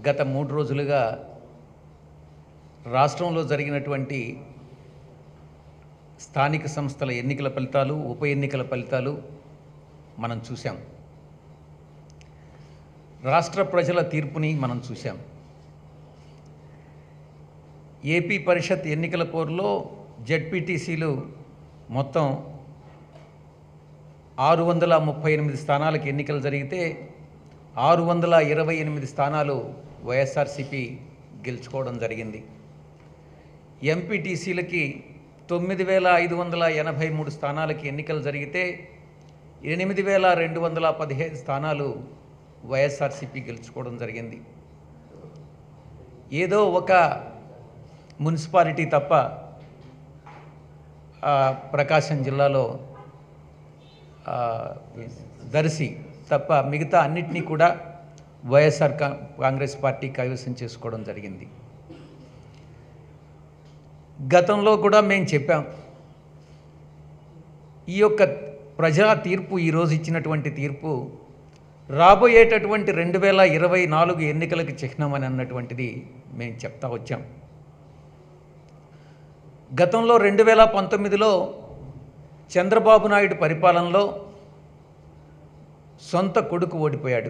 గత 3 రోజులుగా రాష్ట్రంలో జరిగినటువంటి స్థానిక సంస్థల ఎన్నికల ఫలితాలు, ఉప ఎన్నికల ఫలితాలు మనం చూసాం. రాష్ట్ర ప్రజల తీర్పుని మనం చూసాం. ఏపీ పరిషత్ ఎన్నికల పోరులో జెడ్పీటీసీలు మొత్తం 638 స్థానాలకు ఎన్నికలు జరిగితే 628 స్థానాలు వైఎస్ఆర్సీపీ గెలుచుకోవడం జరిగింది. ఎంపీటీసీలకి 9583 స్థానాలకి ఎన్నికలు జరిగితే 8215 స్థానాలు వైఎస్ఆర్సీపీ గెలుచుకోవడం జరిగింది. ఏదో ఒక మున్సిపాలిటీ తప్ప ప్రకాశం జిల్లాలో దర్శి తప్ప మిగతా అన్నిటినీ కూడా వైఎస్ఆర్ కాంగ్రెస్ పార్టీ కైవసం చేసుకోవడం జరిగింది. గతంలో కూడా మేము చెప్పాం, ఈ యొక్క ప్రజా తీర్పు ఈరోజు ఇచ్చినటువంటి తీర్పు రాబోయేటటువంటి 2024 ఎన్నికలకు చిహ్నమని అన్నటువంటిది మేము చెప్తా వచ్చాం. గతంలో 2019లో చంద్రబాబు నాయుడు పరిపాలనలో సొంత కొడుకు ఓడిపోయాడు.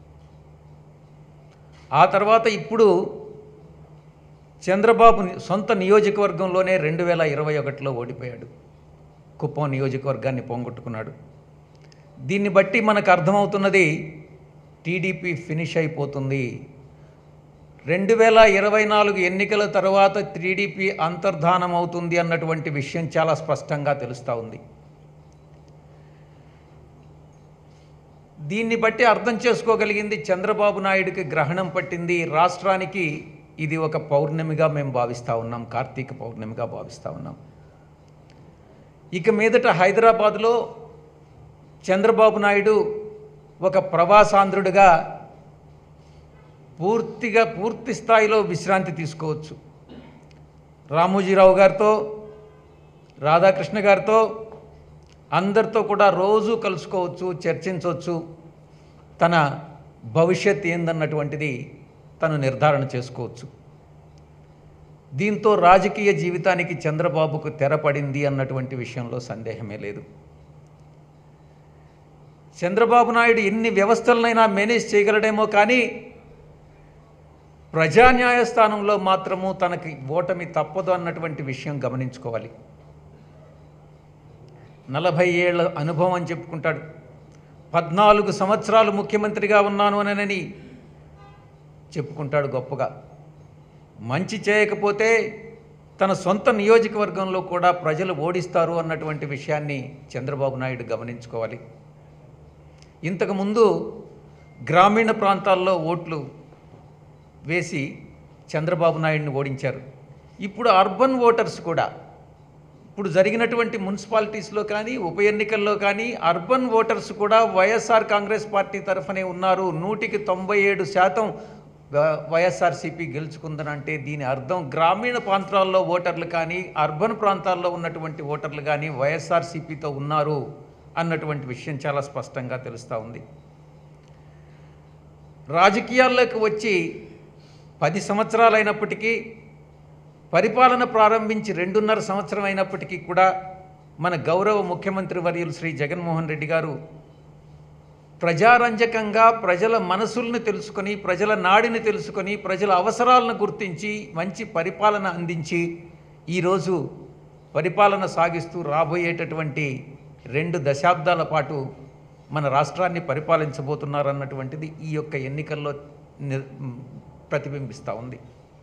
ఆ తర్వాత ఇప్పుడు చంద్రబాబు సొంత నియోజకవర్గంలోనే 2021లో ఓడిపోయాడు. కుప్పం నియోజకవర్గాన్ని పోగొట్టుకున్నాడు. దీన్ని బట్టి మనకు అర్థమవుతున్నది టీడీపీ ఫినిష్ అయిపోతుంది. 2024 ఎన్నికల తర్వాత టీడీపీ అంతర్ధానం అవుతుంది అన్నటువంటి విషయం చాలా స్పష్టంగా తెలుస్తూ ఉంది. దీన్ని బట్టి అర్థం చేసుకోగలిగింది, చంద్రబాబు నాయుడికి గ్రహణం పట్టింది. రాష్ట్రానికి ఇది ఒక పౌర్ణమిగా మేము భావిస్తూ ఉన్నాం, కార్తీక పౌర్ణమిగా భావిస్తూ ఉన్నాం. ఇక మీదట హైదరాబాదులో చంద్రబాబు నాయుడు ఒక ప్రవాసాంధ్రుడిగా పూర్తి స్థాయిలో విశ్రాంతి తీసుకోవచ్చు. రామోజీరావు గారితో, రాధాకృష్ణ గారితో, అందరితో కూడా రోజు కలుసుకోవచ్చు, చర్చించవచ్చు. తన భవిష్యత్ ఏందన్నటువంటిది తను నిర్ధారణ చేసుకోవచ్చు. దీంతో రాజకీయ జీవితానికి చంద్రబాబుకు తెరపడింది అన్నటువంటి విషయంలో సందేహమే లేదు. చంద్రబాబు నాయుడు ఎన్ని వ్యవస్థలనైనా మేనేజ్ చేయగలడేమో, కానీ ప్రజా న్యాయస్థానంలో మాత్రము తనకి ఓటమి తప్పదు అన్నటువంటి విషయం గమనించుకోవాలి. 40 ఏళ్ల అనుభవం అని చెప్పుకుంటాడు. 14 సంవత్సరాలు ముఖ్యమంత్రిగా ఉన్నాను అని చెప్పుకుంటాడు గొప్పగా. మంచి చేయకపోతే తన సొంత నియోజకవర్గంలో కూడా ప్రజలు ఓడిస్తారు అన్నటువంటి విషయాన్ని చంద్రబాబు నాయుడు గమనించుకోవాలి. ఇంతకుముందు గ్రామీణ ప్రాంతాల్లో ఓట్లు వేసి చంద్రబాబు నాయుడిని ఓడించారు. ఇప్పుడు అర్బన్ ఓటర్స్ కూడా, ఇప్పుడు జరిగినటువంటి మున్సిపాలిటీస్లో కానీ ఉప ఎన్నికల్లో కానీ అర్బన్ ఓటర్స్ కూడా వైఎస్ఆర్ కాంగ్రెస్ పార్టీ తరఫునే ఉన్నారు. 97% వైఎస్ఆర్సీపీ గెలుచుకుందనంటే దీని అర్థం గ్రామీణ ప్రాంతాల్లో ఓటర్లు కానీ అర్బన్ ప్రాంతాల్లో ఉన్నటువంటి ఓటర్లు కానీ వైఎస్ఆర్సీపీతో ఉన్నారు అన్నటువంటి విషయం చాలా స్పష్టంగా తెలుస్తూ ఉంది. రాజకీయాల్లోకి వచ్చి 10 సంవత్సరాలు అయినప్పటికీ, పరిపాలన ప్రారంభించి 2.5 సంవత్సరం అయినప్పటికీ కూడా మన గౌరవ ముఖ్యమంత్రి వర్యులు శ్రీ జగన్మోహన్ రెడ్డి గారు ప్రజారంజకంగా ప్రజల మనసుల్ని తెలుసుకొని, ప్రజల నాడిని తెలుసుకొని, ప్రజల అవసరాలను గుర్తించి మంచి పరిపాలన అందించి ఈరోజు పరిపాలన సాగిస్తూ రాబోయేటటువంటి 2 దశాబ్దాల పాటు మన రాష్ట్రాన్ని పరిపాలించబోతున్నారన్నటువంటిది ఈ యొక్క ఎన్నికల్లో ప్రతిబింబిస్తూ ఉంది.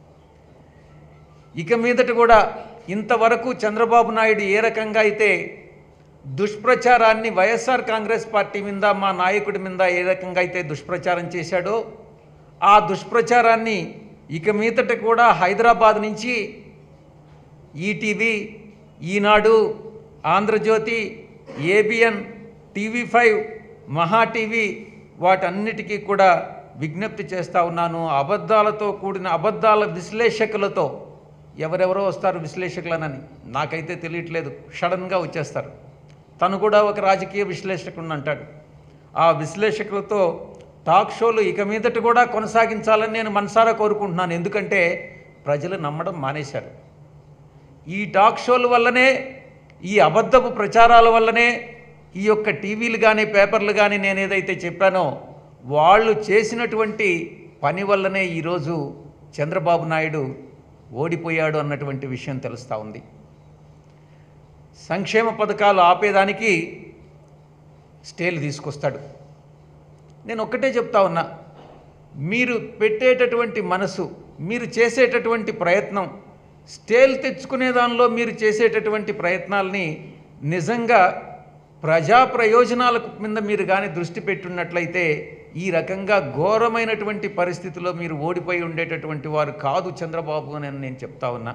ఇక మీదట కూడా ఇంతవరకు చంద్రబాబు నాయుడు ఏ రకంగా అయితే దుష్ప్రచారాన్ని వైఎస్ఆర్ కాంగ్రెస్ పార్టీ మీద, మా నాయకుడి మీద ఏ రకంగా అయితే దుష్ప్రచారం చేశాడో, ఆ దుష్ప్రచారాన్ని ఇక మీదట కూడా హైదరాబాద్ నుంచి ఈటీవీ, ఈనాడు, ఆంధ్రజ్యోతి, ఏబిఎన్, టీవీ5, మహా టీవీ వాటన్నిటికీ కూడా విజ్ఞప్తి చేస్తూ ఉన్నాను. అబద్ధాలతో కూడిన అబద్ధాల విశ్లేషకులతో, ఎవరెవరో వస్తారు విశ్లేషకులనని, నాకైతే తెలియట్లేదు, సడన్గా వచ్చేస్తారు. తను కూడా ఒక రాజకీయ విశ్లేషకుడిని అంటాడు. ఆ విశ్లేషకులతో టాక్ షోలు ఇక మీదట కూడా కొనసాగించాలని నేను మనసారా కోరుకుంటున్నాను. ఎందుకంటే ప్రజలు నమ్మడం మానేశారు. ఈ టాక్ షోల వల్లనే, ఈ అబద్ధపు ప్రచారాల వల్లనే, ఈ యొక్క టీవీలు కానీ పేపర్లు కానీ నేను ఏదైతే చెప్పానో వాళ్ళు చేసినటువంటి పని వల్లనే ఈరోజు చంద్రబాబు నాయుడు ఓడిపోయాడు అన్నటువంటి విషయం తెలుస్తూ ఉంది. సంక్షేమ పథకాలు ఆపేదానికి స్టేలు తీసుకొస్తాడు. నేను ఒక్కటే చెప్తా ఉన్నా, మీరు పెట్టేటటువంటి మనసు, మీరు చేసేటటువంటి ప్రయత్నం, స్టేలు తెచ్చుకునే దానిలో మీరు చేసేటటువంటి ప్రయత్నాలని నిజంగా ప్రజా ప్రయోజనాల మీద మీరు కానీ దృష్టి పెట్టున్నట్లయితే ఈ రకంగా ఘోరమైనటువంటి పరిస్థితిలో మీరు ఓడిపోయి ఉండేటటువంటి వారు కాదు చంద్రబాబు అని నేను చెప్తా ఉన్నా.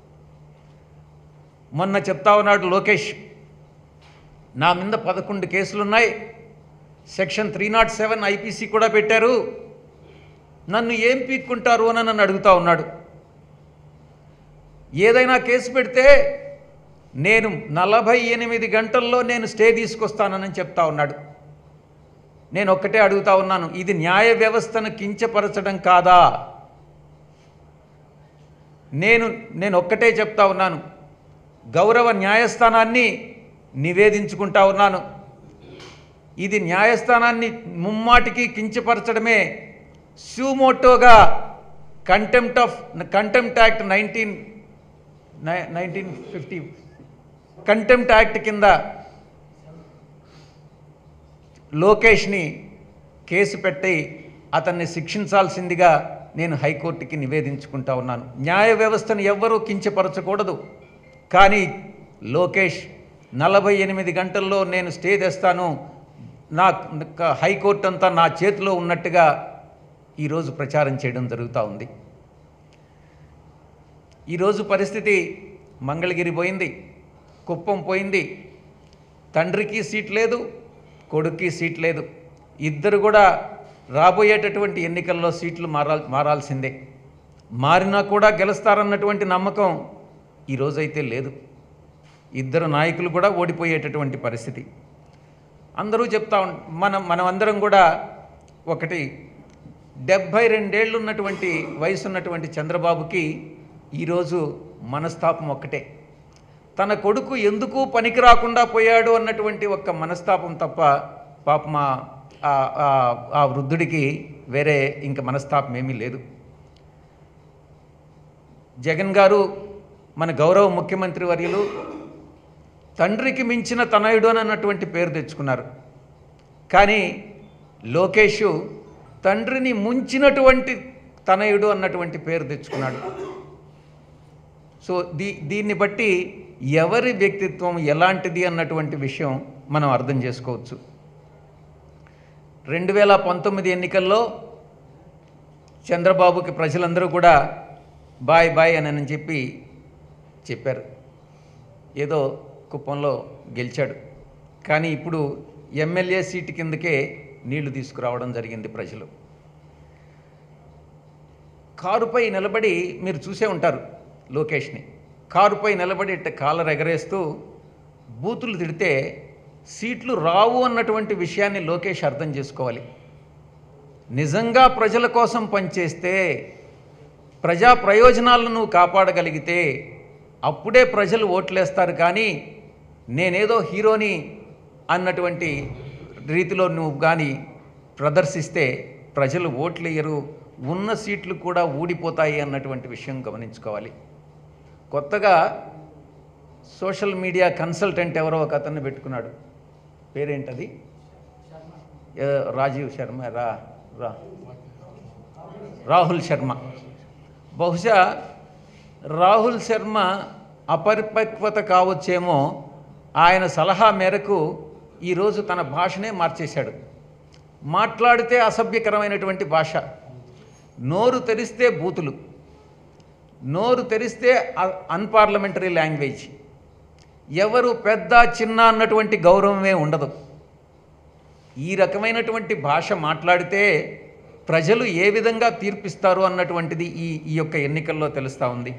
మొన్న చెప్తా ఉన్నాడు లోకేష్, నా మీద 11 కేసులున్నాయి, సెక్షన్ 307 ఐపీసీ కూడా పెట్టారు, నన్ను ఏం పీక్కుంటారు అని నన్ను అడుగుతా ఉన్నాడు. ఏదైనా కేసు పెడితే నేను 48 గంటల్లో నేను స్టే తీసుకొస్తానని చెప్తా ఉన్నాడు. నేను ఒక్కటే అడుగుతా ఉన్నాను, ఇది న్యాయ వ్యవస్థను కించపరచడం కాదా? నేను ఒక్కటే చెప్తా ఉన్నాను, గౌరవ న్యాయస్థానాన్ని నివేదించుకుంటా ఉన్నాను. ఇది న్యాయస్థానాన్ని ముమ్మాటికి కించపరచడమే. సుమోటోగా కంటెంప్ట్ యాక్ట్ 1950 కంటెంప్ట్ యాక్ట్ కింద లోకేష్ని కేసు పెట్టి అతన్ని శిక్షించాల్సిందిగా నేను హైకోర్టుకి నివేదించుకుంటా ఉన్నాను. న్యాయ వ్యవస్థను ఎవ్వరూ కించపరచకూడదు. కానీ లోకేష్ 48 గంటల్లో నేను స్టే తెస్తాను, నా హైకోర్టు అంతా నా చేతిలో ఉన్నట్టుగా ఈరోజు ప్రచారం చేయడం జరుగుతూ ఉంది. ఈరోజు పరిస్థితి మంగళగిరి పోయింది, కుప్పం పోయింది. తండ్రికి సీట్ లేదు, కొడుక్కి సీట్ లేదు. ఇద్దరు కూడా రాబోయేటటువంటి ఎన్నికల్లో సీట్లు మారాల్సిందే. మారినా కూడా గెలుస్తారన్నటువంటి నమ్మకం ఈరోజైతే లేదు. ఇద్దరు నాయకులు కూడా ఓడిపోయేటటువంటి పరిస్థితి. అందరూ చెప్తా మనమందరం కూడా ఒకటి, 72 ఏళ్ళు ఉన్నటువంటి వయసు ఉన్నటువంటి చంద్రబాబుకి ఈరోజు మనస్తాపం ఒక్కటే. తన కొడుకు ఎందుకు పనికి రాకుండా పోయాడు అన్నటువంటి ఒక్క మనస్తాపం తప్ప పాపం ఆ వృద్ధుడికి వేరే ఇంక మనస్తాపం ఏమీ లేదు. జగన్ గారు మన గౌరవ ముఖ్యమంత్రి వర్యులు తండ్రికి మించిన తనయుడు అన్నటువంటి పేరు తెచ్చుకున్నారు. కానీ లోకేష్ తండ్రిని ముంచినటువంటి తనయుడు అన్నటువంటి పేరు తెచ్చుకున్నాడు. సో దీన్ని బట్టి ఎవరి వ్యక్తిత్వం ఎలాంటిది అన్నటువంటి విషయం మనం అర్థం చేసుకోవచ్చు. 2019 ఎన్నికల్లో చంద్రబాబుకి ప్రజలందరూ కూడా బాయ్ బాయ్ అని చెప్పారు. ఏదో కుప్పంలో గెలిచాడు. కానీ ఇప్పుడు ఎమ్మెల్యే సీటు కిందకే నీళ్లు తీసుకురావడం జరిగింది ప్రజలు. కారుపై నిలబడి మీరు చూసే ఉంటారు లోకేష్ని. కారుపై నిలబడి కాలర్ ఎగరేస్తూ బూతులు తిడితే సీట్లు రావు అన్నటువంటి విషయాన్ని లోకేష్ అర్థం చేసుకోవాలి. నిజంగా ప్రజల కోసం పనిచేస్తే, ప్రజా ప్రయోజనాలను కాపాడగలిగితే అప్పుడే ప్రజలు ఓట్లేస్తారు. కానీ నేనేదో హీరోని అన్నటువంటి రీతిలో నువ్వు కానీ ప్రదర్శిస్తే ప్రజలు ఓట్లేయరు, ఉన్న సీట్లు కూడా ఊడిపోతాయి అన్నటువంటి విషయం గమనించుకోవాలి. కొత్తగా సోషల్ మీడియా కన్సల్టెంట్ ఎవరో ఒక అతన్ని పెట్టుకున్నాడు. పేరేంటది? రాజీవ్ శర్మ, రాహుల్ శర్మ. బహుశా రాహుల్ శర్మ అపరిపక్వత కావచ్చేమో, ఆయన సలహా మేరకు ఈరోజు తన భాషనే మార్చేశాడు. మాట్లాడితే అసభ్యకరమైనటువంటి భాష, నోరు తెరిస్తే బూతులు, నోరు తెరిస్తే అన్పార్లమెంటరీ లాంగ్వేజ్, ఎవరు పెద్ద చిన్న అన్నటువంటి గౌరవమే ఉండదు. ఈ రకమైనటువంటి భాష మాట్లాడితే ప్రజలు ఏ విధంగా తీర్పిస్తారు అన్నటువంటిది ఈ యొక్క ఎన్నికల్లో తెలుస్తూ ఉంది.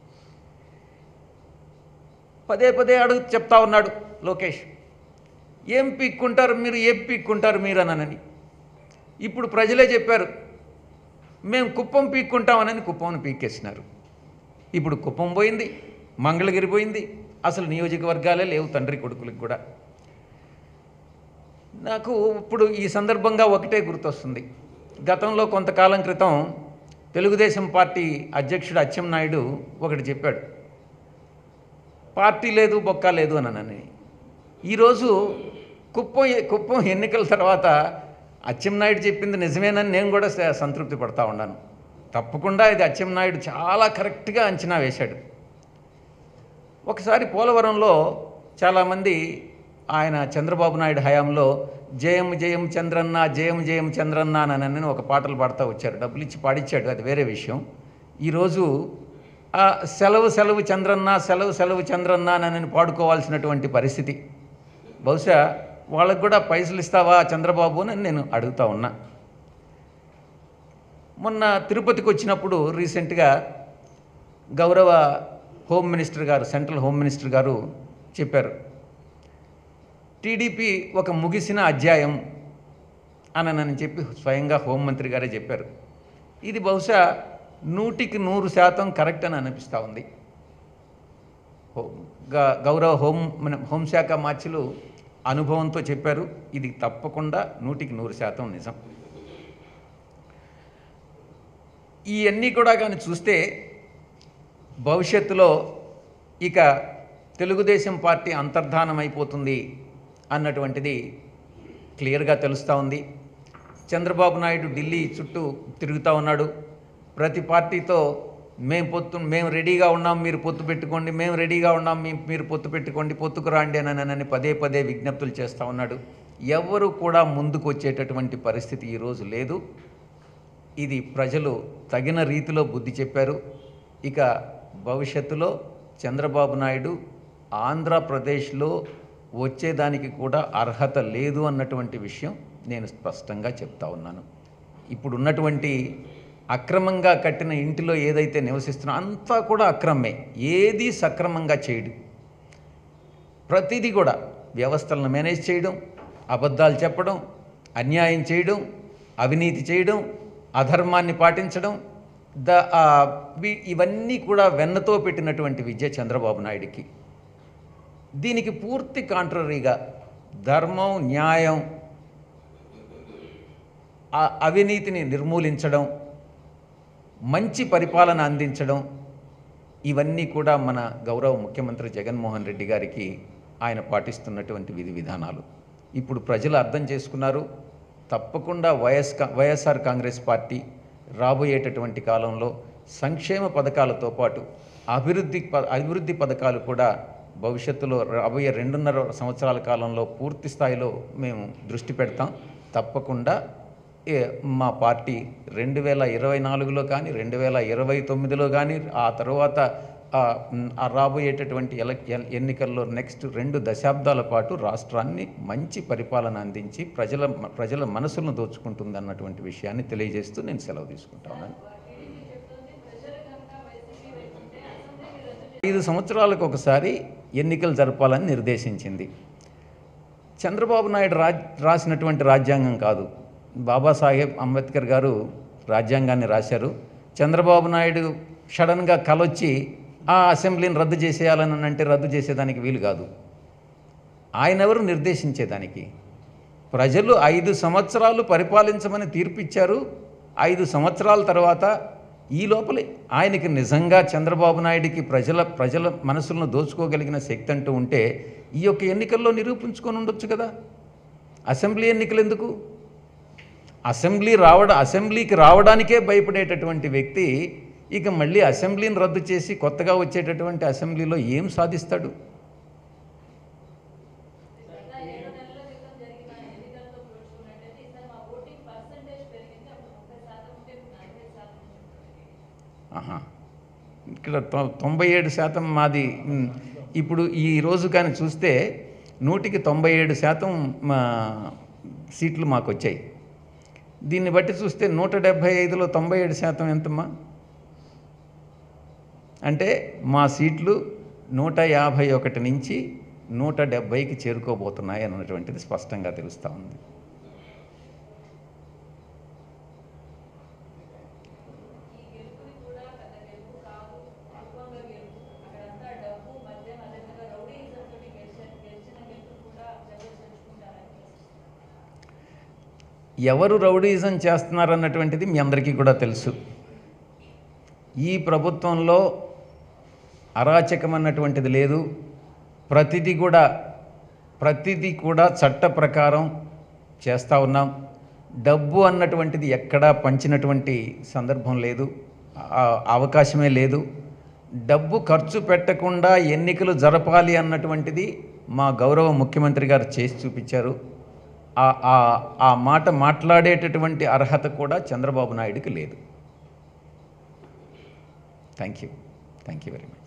పదే పదే చెప్తా ఉన్నాడు లోకేష్, ఏం పీక్కుంటారు మీరు, ఏం పీక్కుంటారు మీరు అనని. ఇప్పుడు ప్రజలే చెప్పారు మేము కుప్పం పీక్కుంటామని కుప్పంను పీక్కేసినారు. ఇప్పుడు కుప్పం పోయింది, మంగళగిరి పోయింది, అసలు నియోజకవర్గాలే లేవు తండ్రి కొడుకులకు కూడా. నాకు ఇప్పుడు ఈ సందర్భంగా ఒకటే గుర్తొస్తుంది. గతంలో కొంతకాలం క్రితం తెలుగుదేశం పార్టీ అధ్యక్షుడు అచ్చెన్నాయుడు ఒకటి చెప్పాడు, పార్టీ లేదు బొక్క లేదు అని. ఈరోజు కుప్పం ఎన్నికల తర్వాత అచ్చెన్నాయుడు చెప్పింది నిజమేనని నేను కూడా సంతృప్తి పడతా ఉన్నాను. తప్పకుండా ఇది అచ్చెన్నాయుడు చాలా కరెక్ట్గా అంచనా వేశాడు. ఒకసారి పోలవరంలో చాలామంది ఆయన చంద్రబాబు నాయుడు హయాంలో జయం జయం చంద్రన్న జయం జయం చంద్రన్న అని ఒక పాటలు పాడుతూ వచ్చారు. డబ్బులు ఇచ్చి పాడిచ్చాడు, అది వేరే విషయం. ఈరోజు సెలవు సెలవు చంద్రన్న సెలవు సెలవు చంద్రన్న అని పాడుకోవాల్సినటువంటి పరిస్థితి. బహుశా వాళ్ళకు కూడా పైసలు ఇస్తావా చంద్రబాబు అని నేను అడుగుతా ఉన్నా. మొన్న తిరుపతికి వచ్చినప్పుడు రీసెంట్గా గౌరవ హోమ్ మినిస్టర్ గారు, సెంట్రల్ హోమ్ మినిస్టర్ గారు చెప్పారు, టీడీపీ ఒక ముగిసిన అధ్యాయం అని చెప్పి స్వయంగా హోంమంత్రి గారే చెప్పారు. ఇది బహుశా 100% కరెక్ట్ అని అనిపిస్తూ ఉంది. గౌరవ హోంశాఖ మార్చులు అనుభవంతో చెప్పారు, ఇది తప్పకుండా 100% నిజం. ఇవన్నీ కూడా కానీ చూస్తే భవిష్యత్తులో ఇక తెలుగుదేశం పార్టీ అంతర్ధానం అయిపోతుంది అన్నటువంటిది క్లియర్గా తెలుస్తూ ఉంది. చంద్రబాబు నాయుడు ఢిల్లీ చుట్టూ తిరుగుతూ ఉన్నాడు. ప్రతి పార్టీతో మేము రెడీగా ఉన్నాం, మీరు పొత్తు పెట్టుకోండి, మేము రెడీగా ఉన్నాం, మీరు పొత్తు పెట్టుకోండి, పొత్తుకు రాండి అని పదే పదే విజ్ఞప్తులు చేస్తూ ఉన్నాడు. ఎవరు కూడా ముందుకు వచ్చేటటువంటి పరిస్థితి ఈరోజు లేదు. ఇది ప్రజలు తగిన రీతిలో బుద్ధి చెప్పారు. ఇక భవిష్యత్తులో చంద్రబాబు నాయుడు ఆంధ్రప్రదేశ్లో వచ్చేదానికి కూడా అర్హత లేదు అన్నటువంటి విషయం నేను స్పష్టంగా చెప్తా ఉన్నాను. ఇప్పుడున్నటువంటి అక్రమంగా కట్టిన ఇంటిలో ఏదైతే నివసిస్తున్నా అంతా కూడా అక్రమే, ఏది సక్రమంగా చేయడు. ప్రతిదీ కూడా వ్యవస్థలను మేనేజ్ చేయడం, అబద్ధాలు చెప్పడం, అన్యాయం చేయడం, అవినీతి చేయడం, అధర్మాన్ని పాటించడం, ఇవన్నీ కూడా వెన్నతో పెట్టినటువంటి విద్య చంద్రబాబు నాయుడికి. దీనికి పూర్తి కాంట్రరీగా ధర్మం, న్యాయం, అవినీతిని నిర్మూలించడం, మంచి పరిపాలన అందించడం, ఇవన్నీ కూడా మన గౌరవ ముఖ్యమంత్రి జగన్మోహన్ రెడ్డి గారికి ఆయన పాటిస్తున్నటువంటి విధి విధానాలు. ఇప్పుడు ప్రజలు అర్థం చేసుకున్నారు. తప్పకుండా వైఎస్ఆర్ కాంగ్రెస్ పార్టీ రాబోయేటటువంటి కాలంలో సంక్షేమ పథకాలతో పాటు అభివృద్ధి పథకాలు కూడా భవిష్యత్తులో రాబోయే 2.5 సంవత్సరాల కాలంలో పూర్తి స్థాయిలో మేము దృష్టి పెడతాం. తప్పకుండా మా పార్టీ 2024లో కానీ 2029లో కానీ ఆ తర్వాత రాబోయేటటువంటి ఎన్నికల్లో నెక్స్ట్ 2 దశాబ్దాల పాటు రాష్ట్రాన్ని మంచి పరిపాలన అందించి ప్రజల మనసులను దోచుకుంటుంది అన్నటువంటి విషయాన్ని తెలియజేస్తూ నేను సెలవు తీసుకుంటాను. 5 సంవత్సరాలకు ఒకసారి ఎన్నికలు జరపాలని నిర్దేశించింది. చంద్రబాబు నాయుడు రాసినటువంటి రాజ్యాంగం కాదు, బాబాసాహెబ్ అంబేద్కర్ గారు రాజ్యాంగాన్ని రాశారు. చంద్రబాబు నాయుడు సడన్గా కలొచ్చి ఆ అసెంబ్లీని రద్దు చేసేయాలని అంటే రద్దు చేసేదానికి వీలు కాదు. ఆయన ఎవరు నిర్దేశించేదానికి? ప్రజలు 5 సంవత్సరాలు పరిపాలించమని తీర్పిచ్చారు. 5 సంవత్సరాల తర్వాత ఈ లోపలే ఆయనకి నిజంగా చంద్రబాబు నాయుడికి ప్రజల మనసులను దోచుకోగలిగిన శక్తి అంటూ ఉంటే ఈ యొక్క ఎన్నికల్లో నిరూపించుకొని ఉండొచ్చు కదా. అసెంబ్లీ ఎన్నికలు ఎందుకు? అసెంబ్లీకి రావడానికే భయపడేటటువంటి వ్యక్తి ఇక మళ్ళీ అసెంబ్లీని రద్దు చేసి కొత్తగా వచ్చేటటువంటి అసెంబ్లీలో ఏం సాధిస్తాడు? ఇక్కడ 97% మాది. ఇప్పుడు ఈ రోజు కానీ చూస్తే 197% మా సీట్లు మాకు వచ్చాయి. దీన్ని బట్టి చూస్తే 175లో 97% ఎంతమ్మా? అంటే మా సీట్లు 151 నుంచి 170కి చేరుకోబోతున్నాయి అన్నటువంటిది స్పష్టంగా తెలుస్తూ ఉంది. ఎవరు రౌడీజం చేస్తున్నారన్నటువంటిది మీ అందరికీ కూడా తెలుసు. ఈ ప్రభుత్వంలో అరాచకం అన్నటువంటిది లేదు. ప్రతిదీ కూడా చట్ట ప్రకారం చేస్తూ ఉన్నాం. డబ్బు అన్నటువంటిది ఎక్కడా పంచినటువంటి సందర్భం లేదు, అవకాశమే లేదు. డబ్బు ఖర్చు పెట్టకుండా ఎన్నికలు జరపాలి అన్నటువంటిది మా గౌరవ ముఖ్యమంత్రి గారు చేసి చూపించారు. ఆ మాట మాట్లాడేటటువంటి అర్హత కూడా చంద్రబాబు నాయుడుకి లేదు. Thank you very much.